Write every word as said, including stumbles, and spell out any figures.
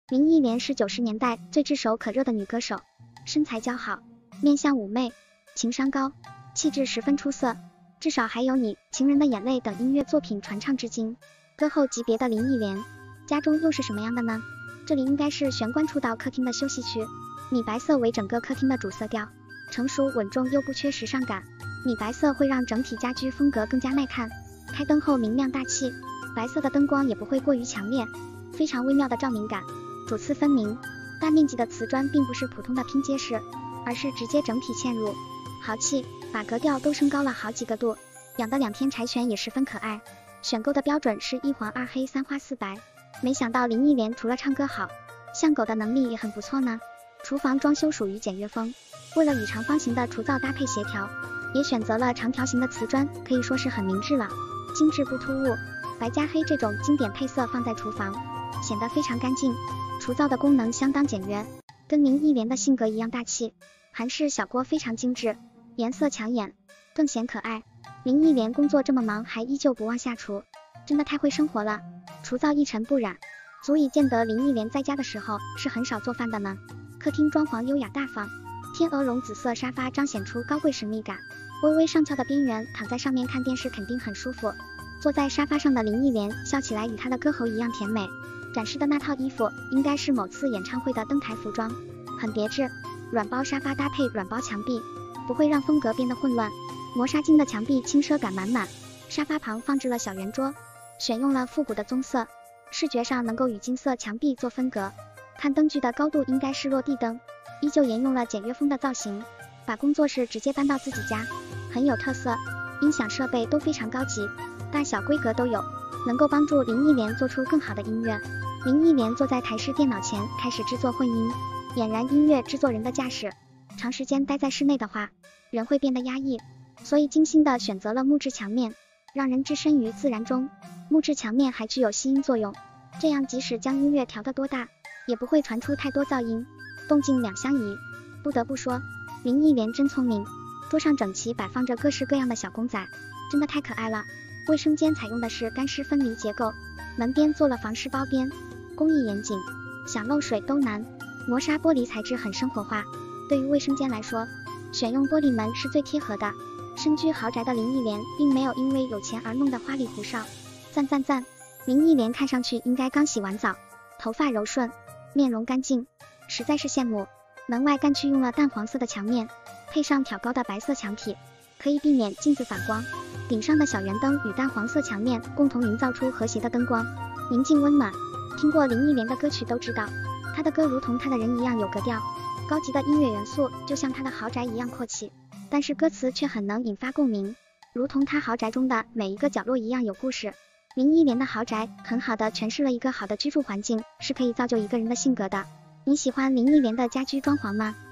林忆莲是九十年代最炙手可热的女歌手，身材姣好，面相妩媚，情商高，气质十分出色，至少还有你、情人的眼泪等音乐作品传唱至今。歌后级别的林忆莲，家中又是什么样的呢？这里应该是玄关处到客厅的休息区，米白色为整个客厅的主色调，成熟稳重又不缺时尚感。米白色会让整体家居风格更加耐看，开灯后明亮大气，白色的灯光也不会过于强烈，非常微妙的照明感，主次分明。大面积的瓷砖并不是普通的拼接式，而是直接整体嵌入，豪气，把格调都升高了好几个度。养的两天柴犬也十分可爱，选购的标准是一黄二黑三花四白。没想到林忆莲除了唱歌好，像狗的能力也很不错呢。厨房装修属于简约风，为了与长方形的厨灶搭配协调，也选择了长条形的瓷砖，可以说是很明智了，精致不突兀。白加黑这种经典配色放在厨房，显得非常干净。厨灶的功能相当简约，跟林忆莲的性格一样大气。韩式小锅非常精致，颜色抢眼，更显可爱。林忆莲工作这么忙还依旧不忘下厨，真的太会生活了。厨灶一尘不染，足以见得林忆莲在家的时候是很少做饭的呢。客厅装潢优雅大方，天鹅绒紫色沙发彰显出高贵神秘感，微微上翘的边缘，躺在上面看电视肯定很舒服。坐在沙发上的林忆莲笑起来与她的歌喉一样甜美，展示的那套衣服应该是某次演唱会的登台服装，很别致。软包沙发搭配软包墙壁，不会让风格变得混乱。磨砂金的墙壁轻奢感满满，沙发旁放置了小圆桌，选用了复古的棕色，视觉上能够与金色墙壁做分隔。看灯具的高度应该是落地灯，依旧沿用了简约风的造型，把工作室直接搬到自己家，很有特色。音响设备都非常高级，大小规格都有，能够帮助林忆莲做出更好的音乐。林忆莲坐在台式电脑前开始制作混音，俨然音乐制作人的架势。长时间待在室内的话，人会变得压抑，所以精心的选择了木质墙面，让人置身于自然中。木质墙面还具有吸音作用，这样即使将音乐调得多大，也不会传出太多噪音，动静两相宜。不得不说，林忆莲真聪明。桌上整齐摆放着各式各样的小公仔，真的太可爱了。卫生间采用的是干湿分离结构，门边做了防湿包边，工艺严谨，想漏水都难。磨砂玻璃材质很生活化，对于卫生间来说，选用玻璃门是最贴合的。身居豪宅的林忆莲并没有因为有钱而弄得花里胡哨，赞赞赞！林忆莲看上去应该刚洗完澡，头发柔顺，面容干净，实在是羡慕。门外干区用了淡黄色的墙面，配上挑高的白色墙体，可以避免镜子反光。顶上的小圆灯与淡黄色墙面共同营造出和谐的灯光，宁静温暖。听过林忆莲的歌曲都知道，她的歌如同她的人一样有格调，高级的音乐元素就像她的豪宅一样阔气，但是歌词却很能引发共鸣，如同她豪宅中的每一个角落一样有故事。林忆莲的豪宅很好的诠释了一个好的居住环境是可以造就一个人的性格的。你喜欢林忆莲的家居装潢吗？